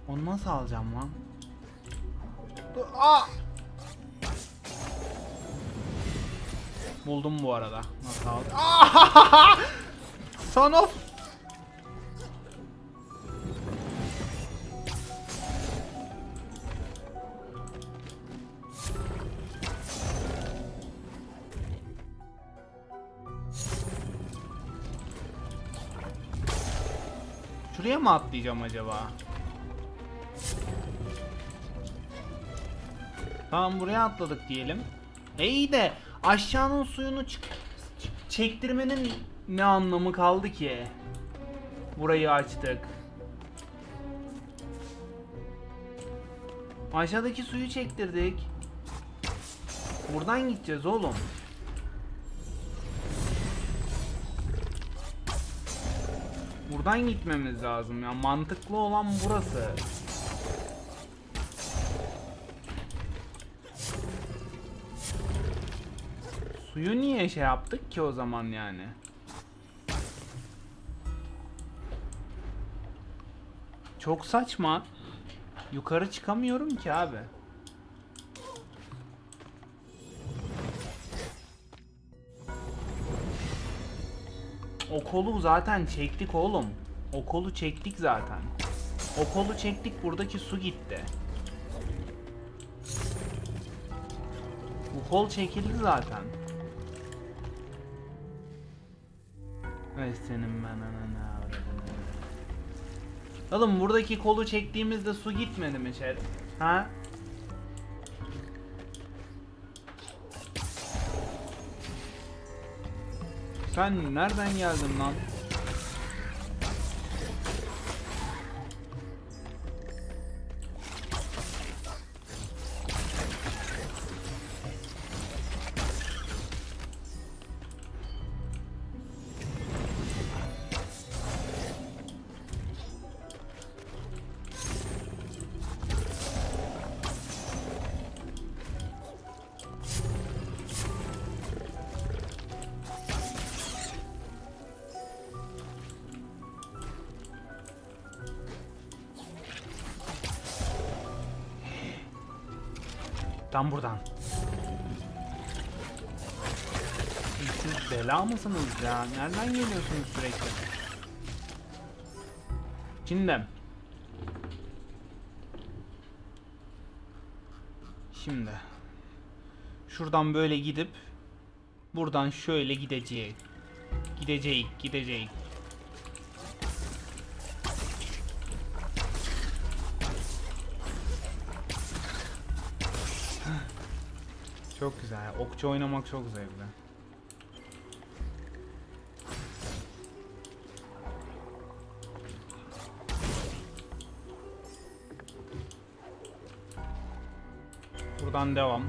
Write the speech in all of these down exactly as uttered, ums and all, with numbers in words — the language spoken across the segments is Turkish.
Onu nasıl alacağım lan? Dur. Aa! Buldum bu arada. Nasıl aldım? Aa! Son of. Şuraya mı atlayacağım acaba? Tamam, buraya atladık diyelim. E iyi de aşağının suyunu çektirmenin ne anlamı kaldı ki? Burayı açtık. Aşağıdaki suyu çektirdik. Buradan gideceğiz oğlum. Buradan gitmemiz lazım ya. Mantıklı olan burası. Suyu niye şey yaptık ki o zaman yani? Çok saçma. Yukarı çıkamıyorum ki abi. O kolu zaten çektik oğlum. O kolu çektik zaten. O kolu çektik, buradaki su gitti. Bu kol çekildi zaten. Ay senin ben ananı avradını. Oğlum buradaki kolu çektiğimizde su gitmedi mi Şer? Ha? Sen nereden geldin lan? Tam buradan. Siz bela mısınız ya? Nereden geliyorsunuz sürekli? Şimdi. Şimdi. Şuradan böyle gidip buradan şöyle gideceğiz. Gideceğiz, gideceğiz. Çok güzel. Okçu oynamak çok zevkli. Buradan devam.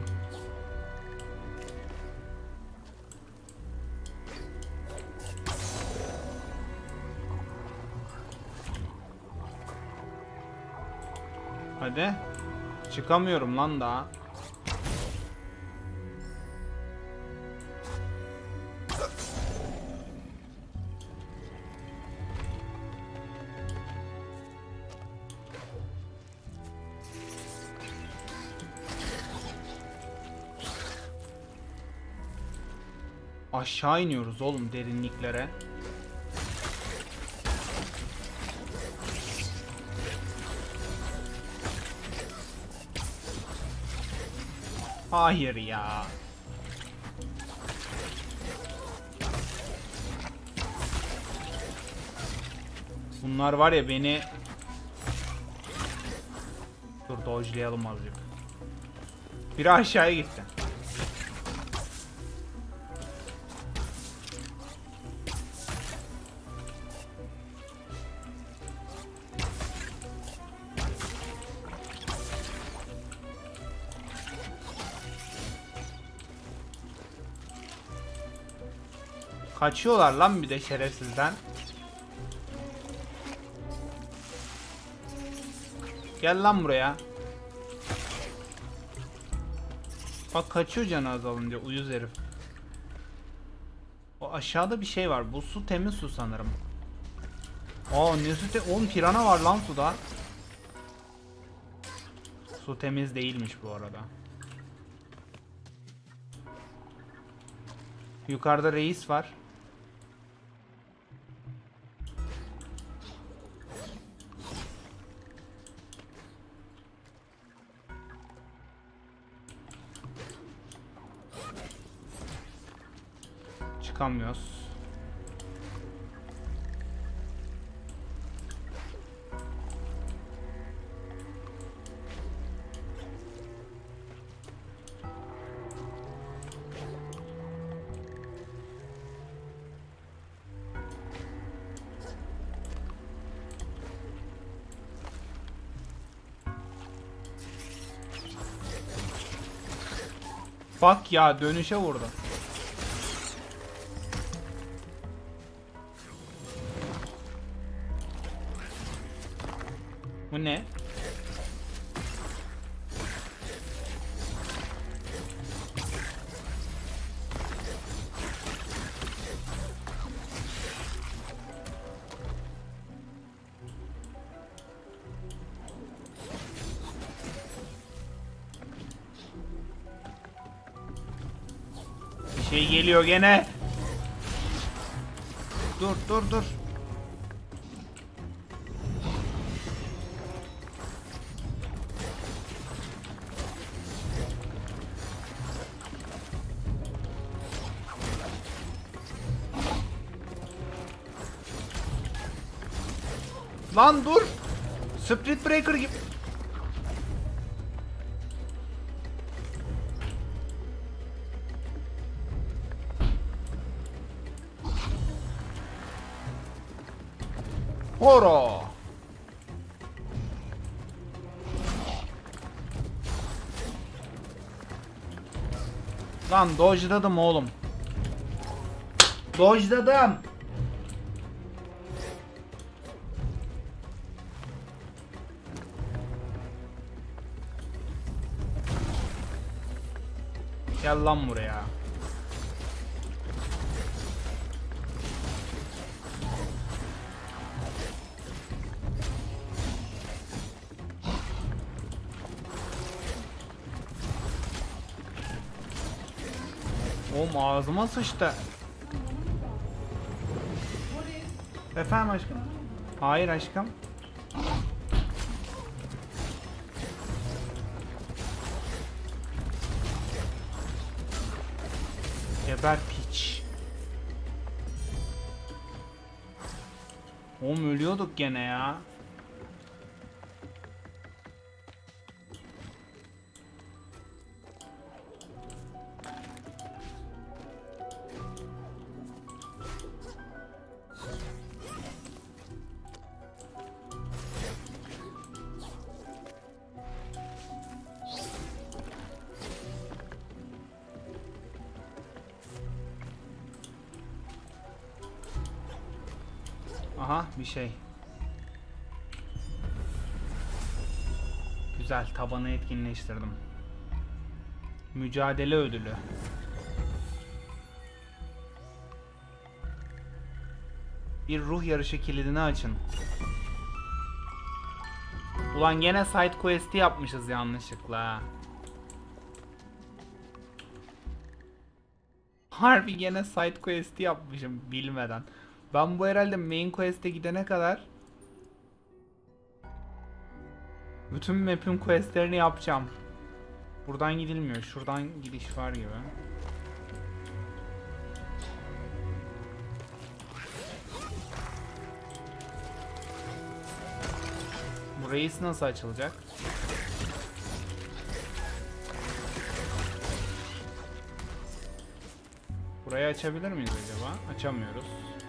Hadi. Çıkamıyorum lan daha. Aşağı iniyoruz oğlum derinliklere. Hayır ya. Bunlar var ya beni... Dur dodge'layalım azıcık. Biri aşağıya gitti. Kaçıyorlar lan bir de şerefsizden. Gel lan buraya. Bak kaçıyor canı azalınca uyuz herif. O aşağıda bir şey var. Bu su temiz su sanırım. Aa ne su te... Oğlum pirana var lan suda. Su temiz değilmiş bu arada. Yukarıda reis var. Çıkamıyoruz. Bak ya, dönüşe vurdu. Bu ne? Bir şey geliyor gene. Dur dur dur. Lan dur. Split Breaker gibi. Horo. Lan dodge'ladım oğlum. Dodge'ladım. Gel lan buraya. Oğlum ağzıma sıçtı. Efendim aşkım? Hayır aşkım. Geber piç. Oğlum ölüyorduk gene ya. Aha bir şey. Güzel, tabanı etkinleştirdim. Mücadele ödülü. Bir ruh yarışı kilidini açın. Ulan gene side quest'i yapmışız yanlışlıkla. Harbi gene side quest'i yapmışım bilmeden. Ben bu herhalde main quest'e gidene kadar bütün map'in quest'lerini yapacağım. Buradan gidilmiyor. Şuradan gidiş var gibi. Bu reis nasıl açılacak? Burayı açabilir miyiz acaba? Açamıyoruz.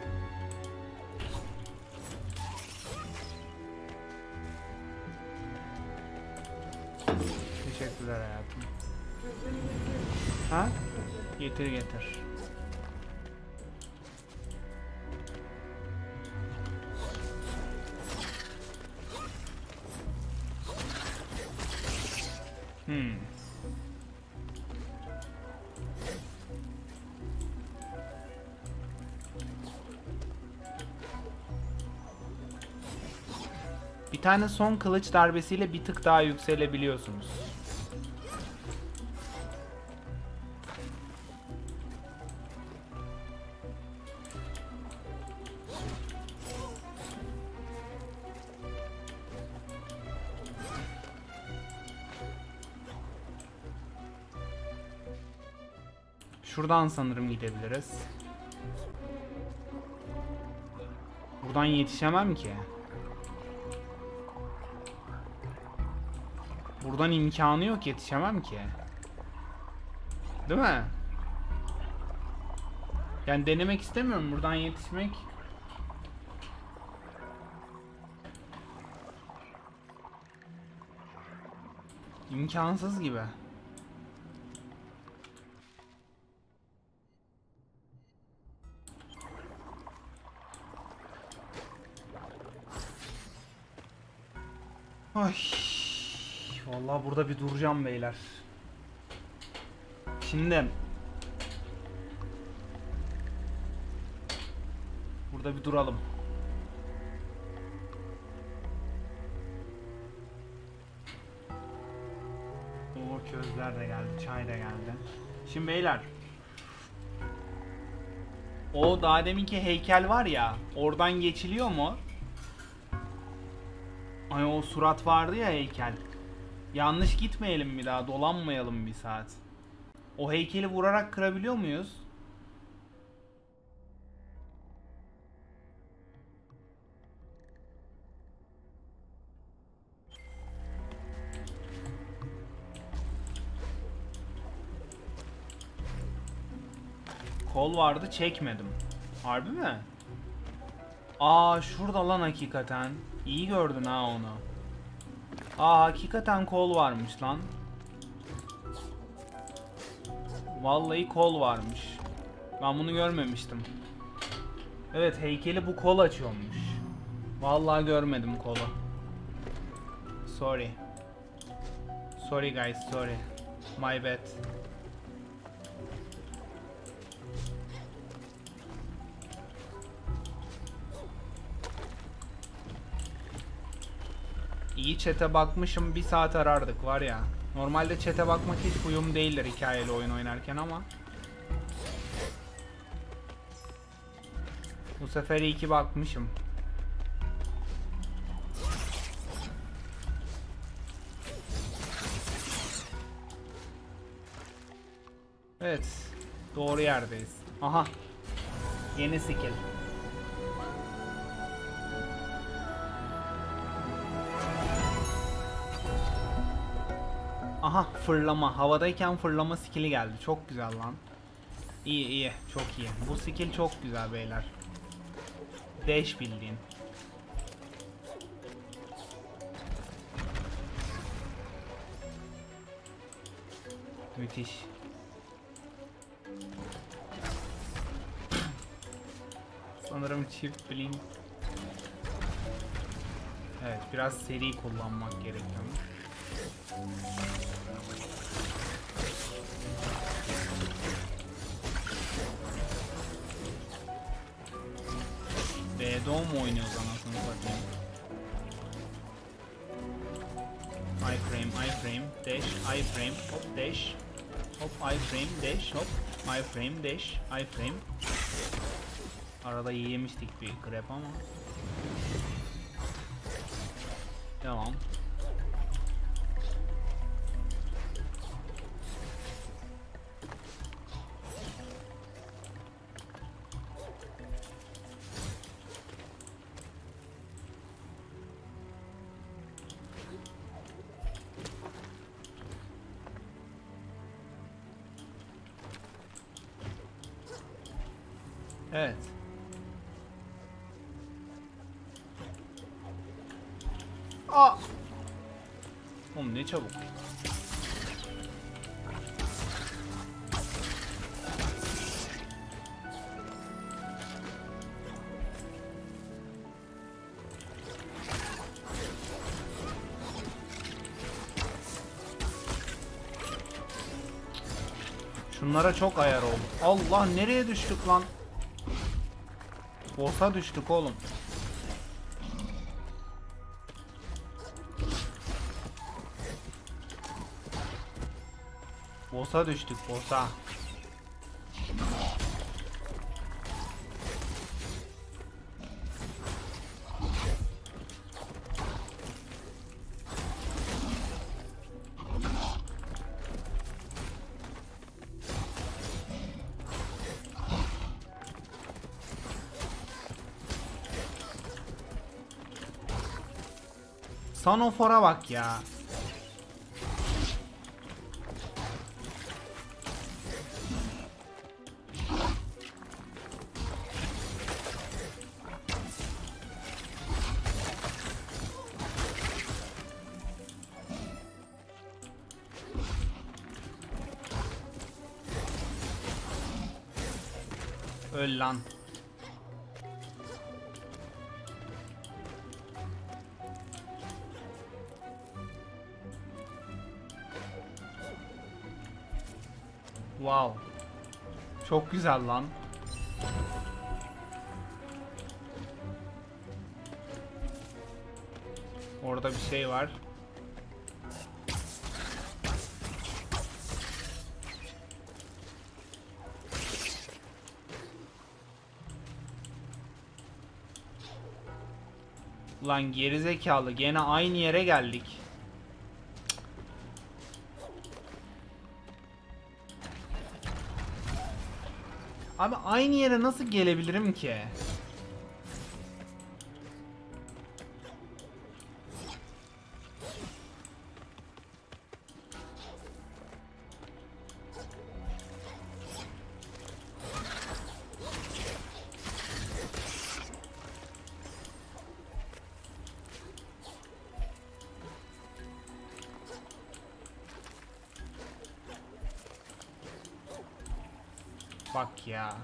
Teşekkürler hayatım. Ha? Getir getir. Hmm. Bir Bir tane son kılıç darbesiyle bir tık daha yükselebiliyorsunuz. Şuradan sanırım gidebiliriz. Buradan yetişemem ki. Buradan imkanı yok, yetişemem ki. Değil mi? Yani denemek istemiyorum buradan yetişmek. İmkansız gibi. Ay, vallahi burada bir duracağım beyler. Şimdi burada bir duralım. O közler de geldi, çay da geldi. Şimdi beyler, o daha deminki heykel var ya, oradan geçiliyor mu? Ay, o surat vardı ya heykel. Yanlış gitmeyelim bir daha, dolanmayalım bir saat. O heykeli vurarak kırabiliyor muyuz? Kol vardı, çekmedim. Harbi mi? Aa, şurada lan hakikaten. İyi gördün ha onu. Aa, hakikaten kol varmış lan. Vallahi kol varmış. Ben bunu görmemiştim. Evet, heykeli bu kol açıyormuş. Vallahi görmedim kolu. Sorry. Sorry guys, sorry. My bad. İyi chat'e bakmışım, bir saat arardık var ya. Normalde chat'e bakmak hiç uyum değildir hikayeli oyun oynarken ama bu sefer iyi ki bakmışım. Evet, doğru yerdeyiz. Aha, yeni skill. Aha, fırlama. Havadayken fırlama skill'i geldi. Çok güzel lan. İyi iyi. Çok iyi. Bu skill çok güzel beyler. Dash bildiğin. Müthiş. Sanırım çift blink. Evet, biraz seri kullanmak gerekiyor. B D O mu oynuyoruz anasını satayım? Iframe, iframe, dash, iframe, hop dash, hop iframe, dash, hop iframe, dash, iframe. Arada yemiştik bir grab ama. Devam. Evet. Aa! Oğlum ne çabuk. Şunlara çok ayar oldu. Allah, nereye düştük lan? Boss'a düştük oğlum. Boss'a düştük, boss'a. Sanofor'a bak ya. Öl lan. Wow. Çok güzel lan. Orada bir şey var. Ulan gerizekalı, gene aynı yere geldik. Abi aynı yere nasıl gelebilirim ki? Bak ya.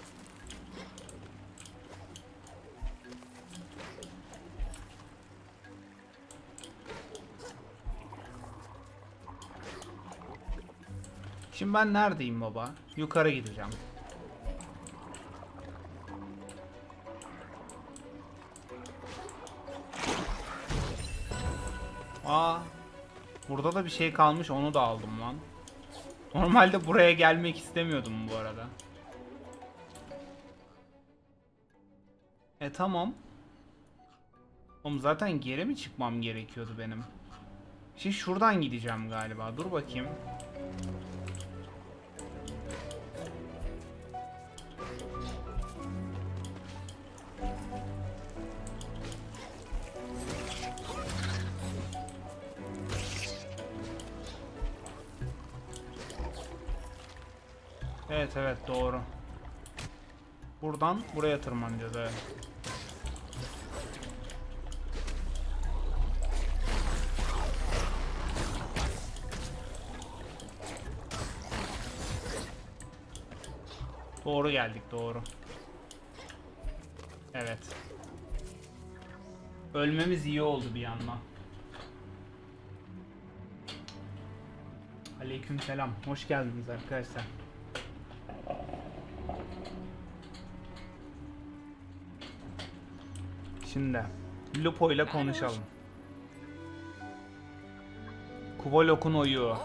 Şimdi ben neredeyim baba? Yukarı gideceğim. Aa, burada da bir şey kalmış, onu da aldım lan. Normalde buraya gelmek istemiyordum bu arada. E tamam. Oğlum zaten geri mi çıkmam gerekiyordu benim? Şimdi şuradan gideceğim galiba. Dur bakayım. Evet evet doğru. Buradan buraya tırmanacağız, evet. Doğru geldik, doğru. Evet. Ölmemiz iyi oldu bir yandan. Aleykümselam. Hoş geldiniz arkadaşlar. Şimdi Lupo ile konuşalım. Kuvolok'un oyu.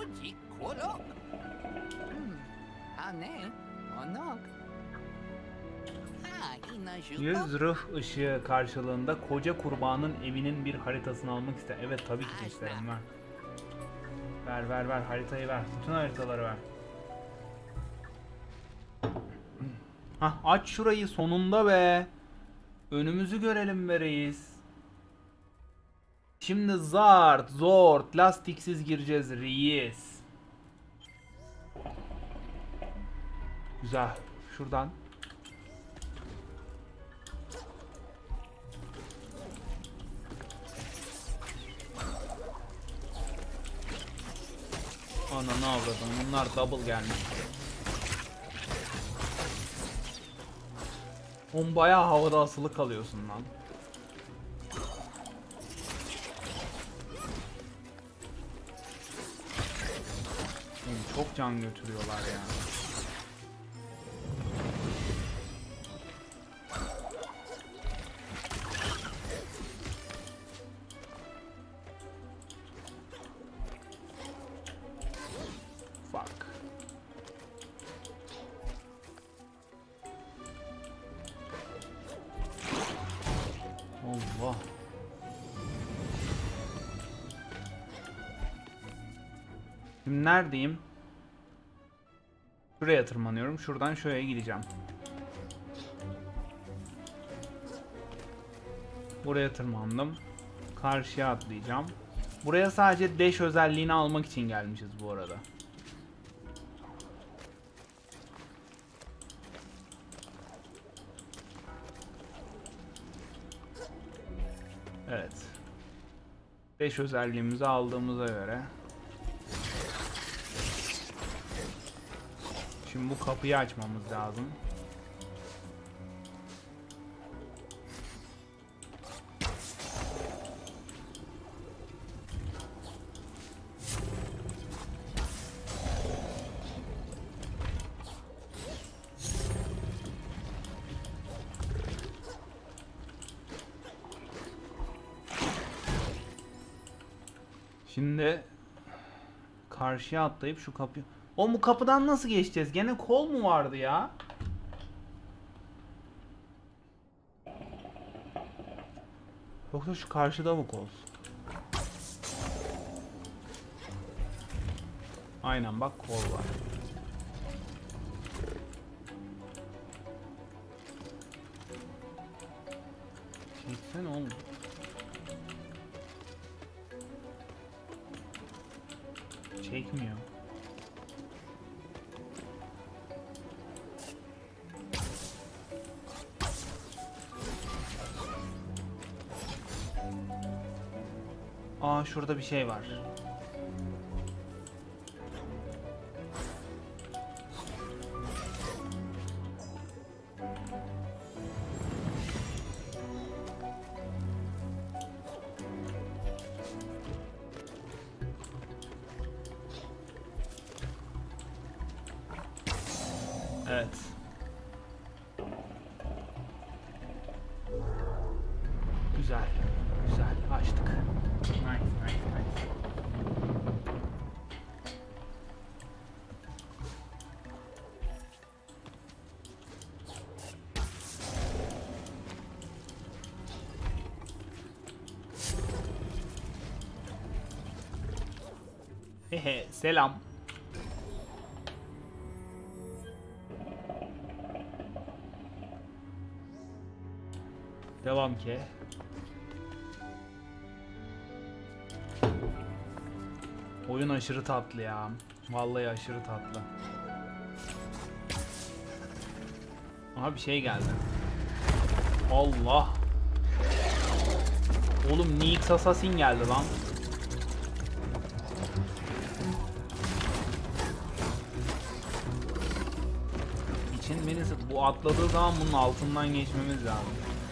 Yüz ruh ışığı karşılığında koca kurbanın evinin bir haritasını almak ister. Evet tabii ki isterim, ver. Ver ver ver haritayı ver. Bütün haritaları ver. Hah, aç şurayı sonunda be. Önümüzü görelim be reis. Şimdi zart zort lastiksiz gireceğiz reis. Güzel. Şuradan. Ana ne avradım, bunlar double gelmiş. On bayağı havada asılı kalıyorsun lan. Oğlum çok can götürüyorlar ya. Fuck. Şimdi neredeyim? Şuraya tırmanıyorum. Şuradan şuraya gideceğim. Buraya tırmandım. Karşıya atlayacağım. Buraya sadece dash özelliğini almak için gelmişiz bu arada. Evet. Dash özelliğimizi aldığımıza göre. Şimdi bu kapıyı açmamız lazım. Şimdi karşıya atlayıp şu kapıyı... O bu kapıdan nasıl geçeceğiz? Gene kol mu vardı ya? Yoksa şu karşıda mı kol? Aynen bak kol var. Çeksene oğlum. Çekmiyor. Aa şurada bir şey var. Evet. Güzel. Güzel. Açtık. Nice, nice, nice. Hehe, selam. Devam ki. Oyun aşırı tatlı ya. Vallahi aşırı tatlı. Aha bir şey geldi. Allah. Oğlum Nyx Assassin geldi lan. İçin beni bu atladığı zaman bunun altından geçmemiz lazım.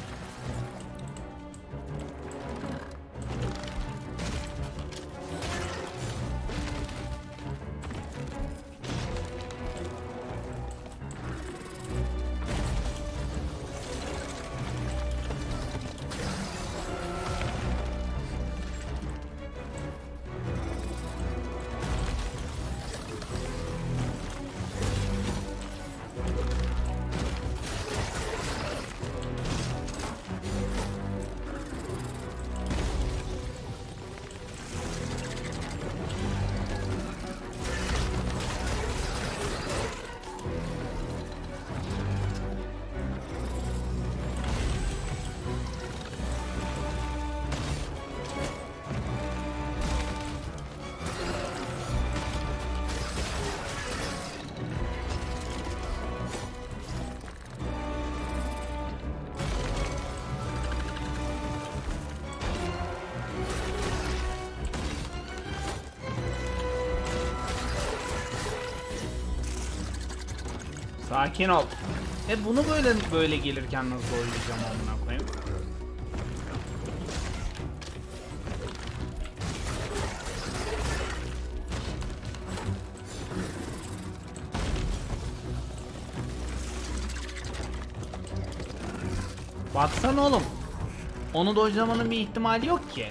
Sakin ol. E bunu böyle böyle gelirken nasıl oynayacağım amına koyayım? Baksana oğlum. Onu dojlamanın bir ihtimali yok ki.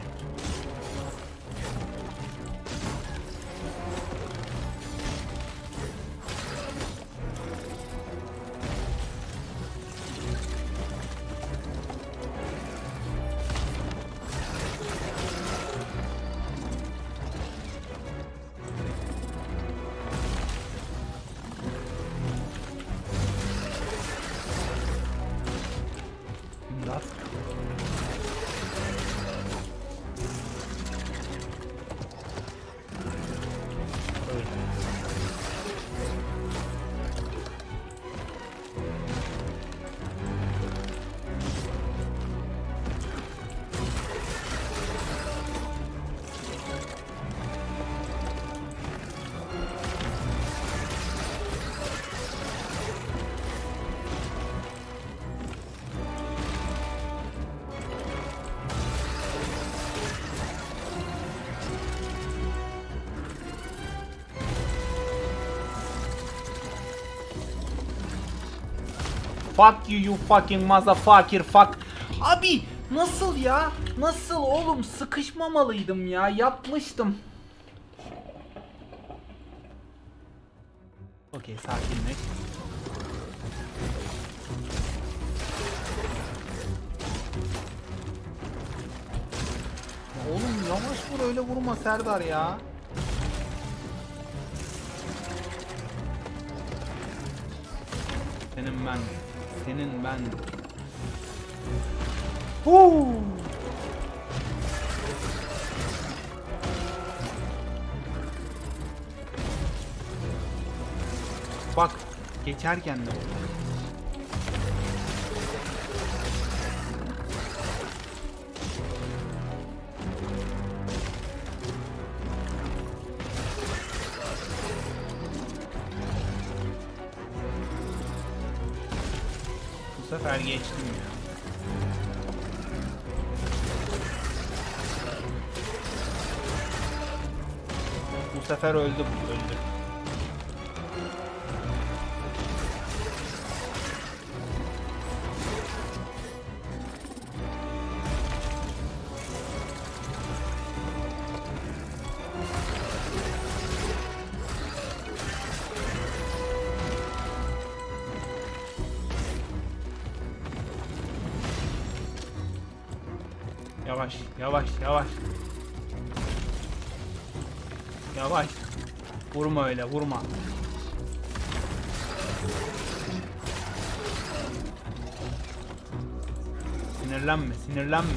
Fuck you you fucking motherfucker fuck. Abi nasıl ya? Nasıl oğlum? Sıkışmamalıydım ya. Yapmıştım. Okey, sakinleş. Ya oğlum yavaş vur, öyle vurma Serdar ya. Senin ben. Senin ben. Huu. Bak geçerken de. Bu sefer geçtim ya. Bu sefer öldü bu, öldü. Yavaş, yavaş, yavaş. Yavaş. Vurma öyle, vurma. Sinirlenme, sinirlenme.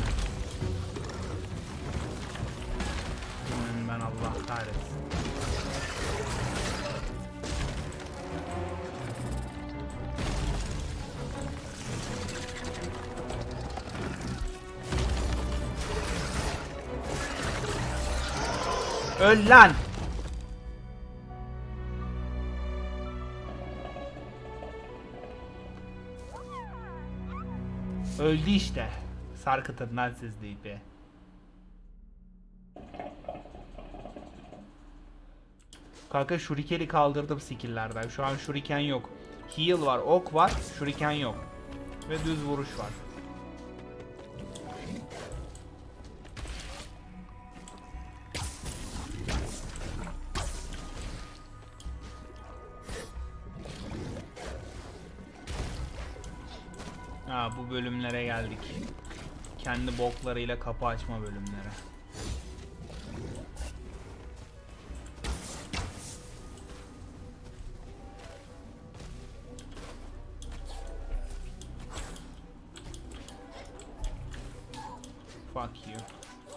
Ben Allah kahretsin. Öl lan. Öldü işte. Sarkıtından sizliydi. Kanka shuriken'i kaldırdım skill'lerden. Şu an shuriken yok. Heal var, ok var, shuriken yok. Ve düz vuruş var. Ha, bu bölümlere geldik. Kendi boklarıyla kapı açma bölümlere. Fuck you.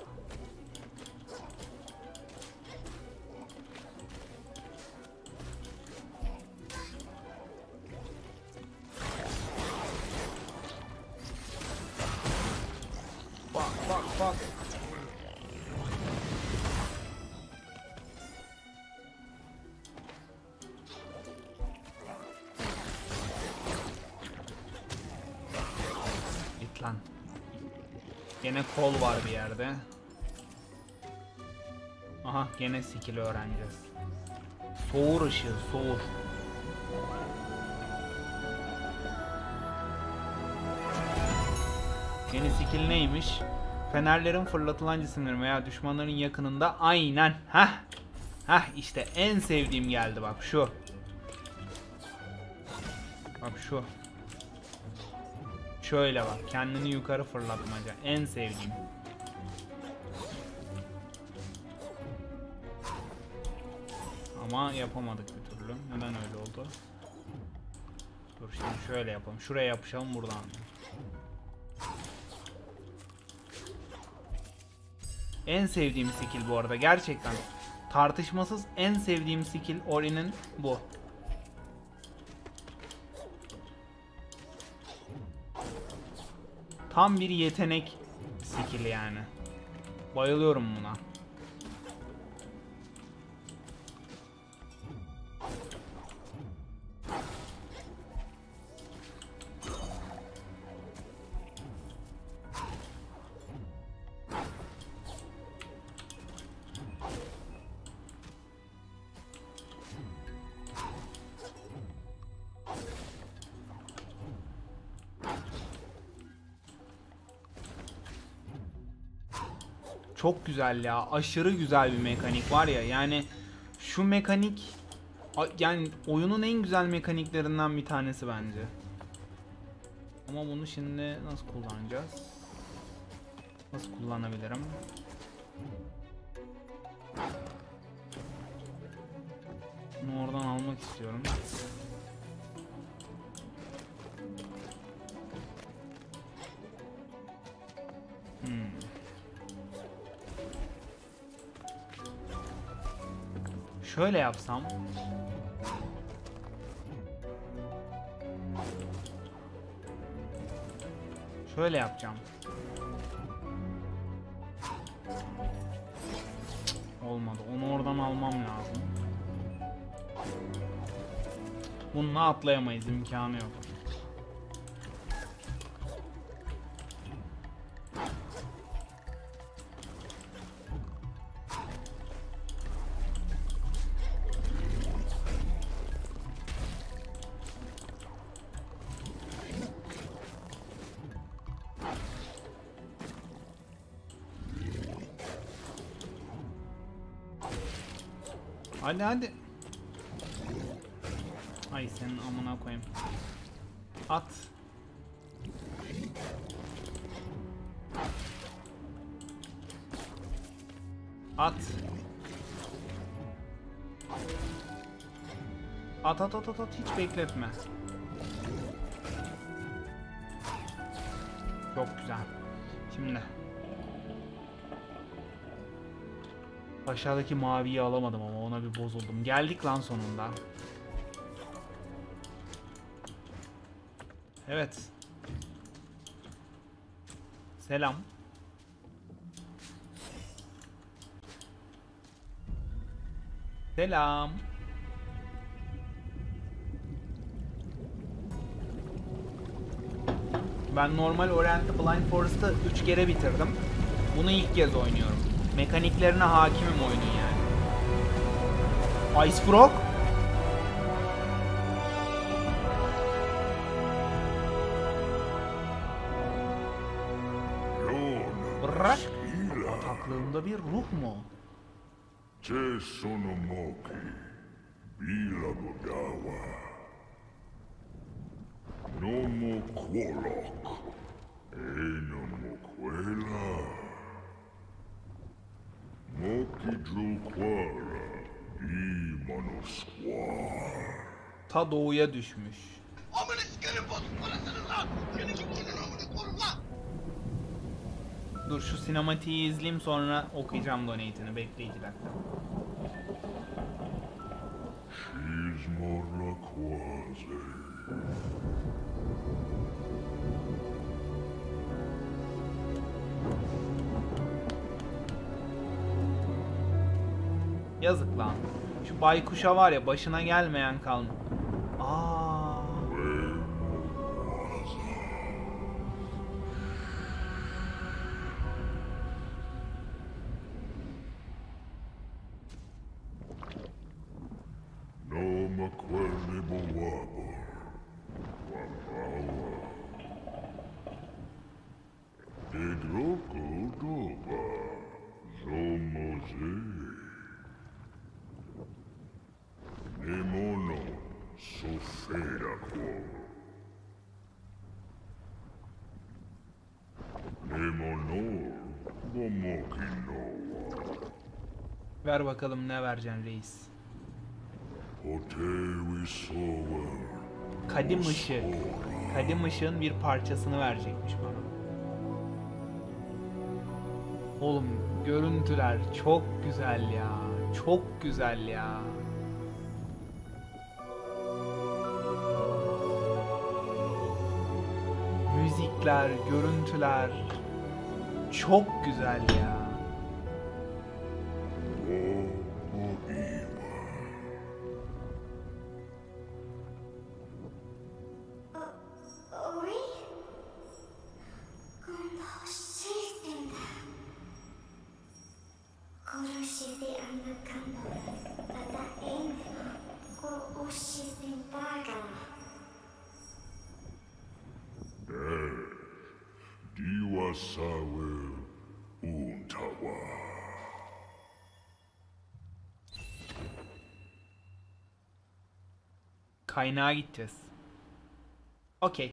Bak bak bak. Git lan. Gene kol var bir yerde. Aha, gene skill öğreneceğiz. Soğur ışığı, soğur. Yeni skill neymiş? Fenerlerin fırlatılan cisimlerin veya düşmanların yakınında, aynen. Heh. Heh, işte en sevdiğim geldi bak şu. Bak şu. Şöyle bak, kendini yukarı fırlatmaca. En sevdiğim. Ama yapamadık bir türlü. Neden öyle oldu? Dur şimdi şöyle yapalım. Şuraya yapışalım buradan. En sevdiğim skill bu arada gerçekten. Tartışmasız en sevdiğim skill Ori'nin bu. Tam bir yetenek skill'i yani. Bayılıyorum buna. Çok güzel ya. Aşırı güzel bir mekanik var ya. Yani şu mekanik yani oyunun en güzel mekaniklerinden bir tanesi bence. Ama bunu şimdi nasıl kullanacağız? Nasıl kullanabilirim? Bunu oradan almak istiyorum. Hmm. Şöyle yapsam. Şöyle yapacağım. Olmadı. Onu oradan almam lazım. Bununla atlayamayız. İmkanı yok. Hadi hadi. Ay senin amına koyayım. At. At. At at at at at hiç bekletme. Çok güzel. Şimdi. Aşağıdaki maviyi alamadım ama ona bir bozuldum. Geldik lan sonunda. Evet. Selam. Selam. Ben normal Ori and the Blind Forest'ı üç kere bitirdim. Bunu ilk kez oynuyorum. Mekaniklerine hakimim oyunun yani. Ice Frog? Bırak. Bataklığında bir ruh mu? Te sonomoki, Bilagodawa, Nomo Quolok, Enomo Quela, Moki Druquara, Imanosquar. Ta doğuya düşmüş. Dur şu sinematiği izleyeyim sonra okuyacağım donate'ini. Bekle iki dakika. Yazık lan. Şu baykuşa var ya başına gelmeyen kalma. Aa. Ver bakalım ne vereceksin reis. Kadim ışık. Kadim ışığın bir parçasını verecekmiş bana. Oğlum görüntüler çok güzel ya. Çok güzel ya. Müzikler, görüntüler çok güzel ya. Sawe Untawa. Kaynağa gideceğiz. Okey.